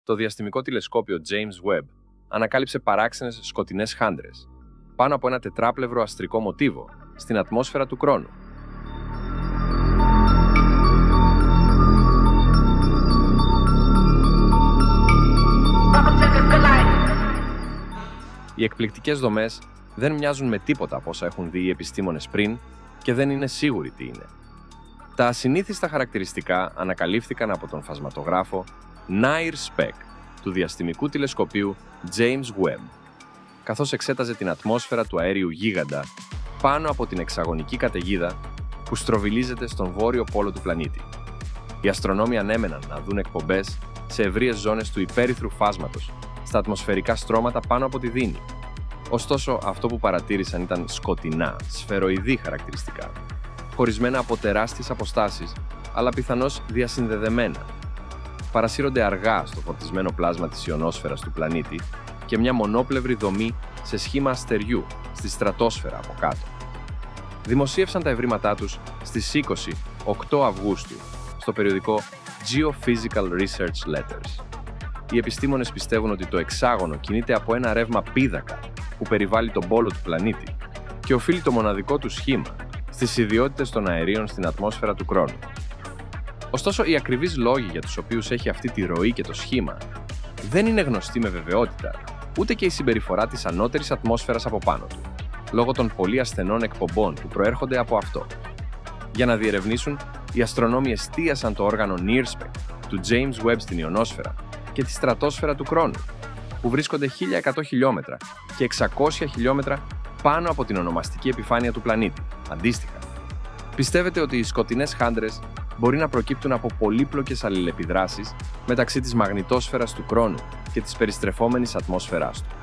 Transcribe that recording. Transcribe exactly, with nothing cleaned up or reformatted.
το διαστημικό τηλεσκόπιο James Webb ανακάλυψε παράξενες σκοτεινές χάντρες πάνω από ένα τετράπλευρο αστρικό μοτίβο στην ατμόσφαιρα του Κρόνου. Οι εκπληκτικές δομές δεν μοιάζουν με τίποτα από όσα έχουν δει οι επιστήμονες πριν και δεν είναι σίγουροι τι είναι. Τα ασυνήθιστα χαρακτηριστικά ανακαλύφθηκαν από τον φασματογράφο NIRS-Spec του διαστημικού τηλεσκοπίου James Webb, καθώς εξέταζε την ατμόσφαιρα του αέριου γίγαντα πάνω από την εξαγωνική καταιγίδα που στροβιλίζεται στον βόρειο πόλο του πλανήτη. Οι αστρονόμοι ανέμεναν να δουν εκπομπές σε ευρείες ζώνες του υπέρυθρου φάσματος στα ατμοσφαιρικά στρώματα πάνω από τη Δίνη. Ωστόσο, αυτό που παρατήρησαν ήταν σκοτεινά, σφαιροειδή χαρακτηριστικά, χωρισμένα από τεράστιες αποστάσεις, αλλά πιθανώς διασυνδεδεμένα. Παρασύρονται αργά στο φορτισμένο πλάσμα της ιονόσφαιρας του πλανήτη και μια μονόπλευρη δομή σε σχήμα αστεριού στη στρατόσφαιρα από κάτω. Δημοσίευσαν τα ευρήματά τους στις είκοσι οκτώ Αυγούστου στο περιοδικό Geophysical Research Letters. Οι επιστήμονες πιστεύουν ότι το εξάγωνο κινείται από ένα ρεύμα πίδακα που περιβάλλει τον πόλο του πλανήτη και οφείλει το μοναδικό του σχήμα στις ιδιότητες των αερίων στην ατμόσφαιρα του Κρόνου. Ωστόσο, οι ακριβείς λόγοι για τους οποίους έχει αυτή τη ροή και το σχήμα δεν είναι γνωστοί με βεβαιότητα, ούτε και η συμπεριφορά της ανώτερης ατμόσφαιρας από πάνω του, λόγω των πολύ ασθενών εκπομπών που προέρχονται από αυτό. Για να διερευνήσουν, οι αστρονόμοι εστίασαν το όργανο NIRS-Spec του James Webb στην ιονόσφαιρα και τη στρατόσφαιρα του Κρόνου, που βρίσκονται χίλια εκατό χιλιόμετρα και εξακόσια χιλιόμετρα πάνω από την ονομαστική επιφάνεια του πλανήτη, αντίστοιχα. Πιστεύετε ότι οι σκοτεινές χάντρες μπορεί να προκύπτουν από πολύπλοκες αλληλεπιδράσεις μεταξύ της μαγνητόσφαιρας του Κρόνου και της περιστρεφόμενης ατμόσφαιράς του.